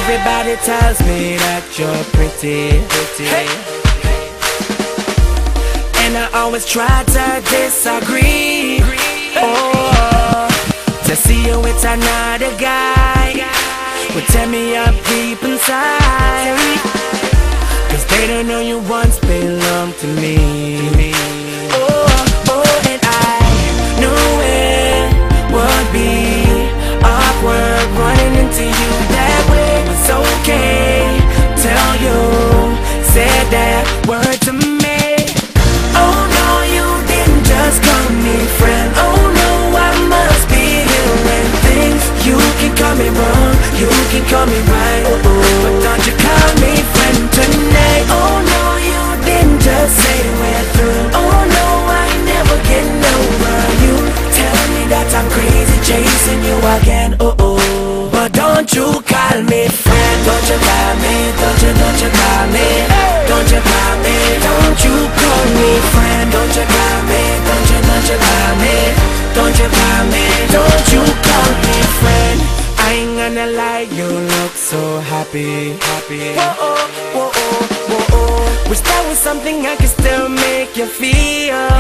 Everybody tells me that you're pretty, hey. And I always try to disagree. Oh, to see you with another guy would tear me up deep inside, 'cause they don't know you once belonged to me. Oh, and I knew it would be awkward running into you that way. It's okay till you said that word to me. Oh no, you didn't just call me friend. Oh no, I must be hearing things. You can call me wrong, you can call me right, but don't you call me friend tonight. Oh no, you didn't just say we're through. Oh no, I ain't never getting over you. Tell me that I'm crazy chasing you again. But don't you call me friend. Don't you call me, don't you call me. Don't you call me, don't you call me friend. Don't you call me, don't you call me. Don't you call me, don't you call me friend. I ain't gonna lie, you look so happy. Whoa. Wish that was something I could still make you feel.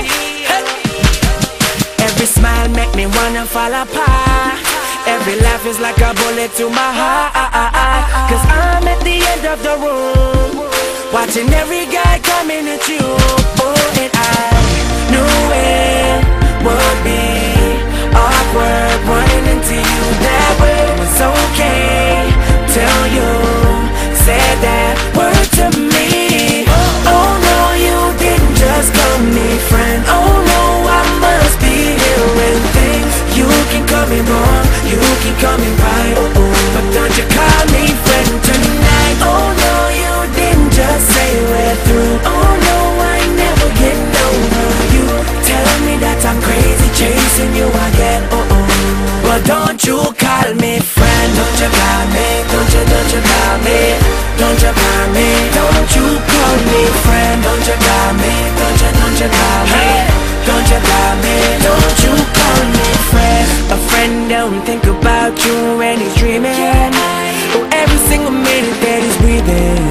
Every smile make me wanna fall apart. Every laugh is like a bullet to my heart. 'Cause I'm at the end of the room, watching every guy coming at you. Oh, and I knew it would be awkward running into you that way. It was okay till you said that word to me. Oh no, you didn't just call me friend. Oh no, I must be hearing things. You can call me wrong, you can call me right, but don't you call me friend tonight. Oh no, you didn't just say we're through. Oh no, I ain't never getting over you. Tell me that I'm crazy chasing you again. But don't you call me friend. Don't you call me, don't you call me. Don't you call me, don't you call me friend. Don't you call me, don't you call me. Don't you call me, don't you call me friend. A friend don't think about you when he's dreaming. Oh, every single minute that he's breathing.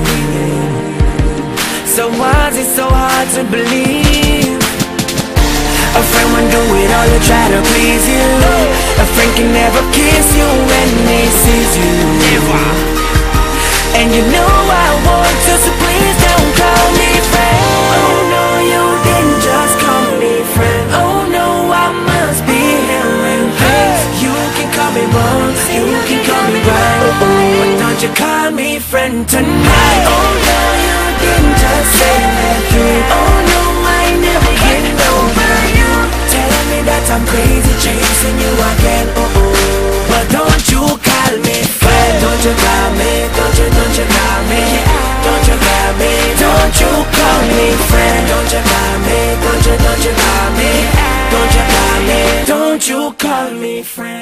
So why is it so hard to believe? A friend won't do it all to try to please you. A friend can never kiss you when he sees you. Never. And you know I want to, so please don't call me friend. Oh no, you didn't just call me friend. Oh no, I must be hearing things. You can call me wrong, you can call me right, but don't you call me friend tonight. Oh no, you didn't just say that through. Oh no, I ain't never getting over you. Tell me that I'm crazy chasing you again. But don't you call me friend. Don't you call me, don't you call me. Don't you call me, don't you call me friend. Don't you call me, don't you call me. Don't you call me, don't you call me friend.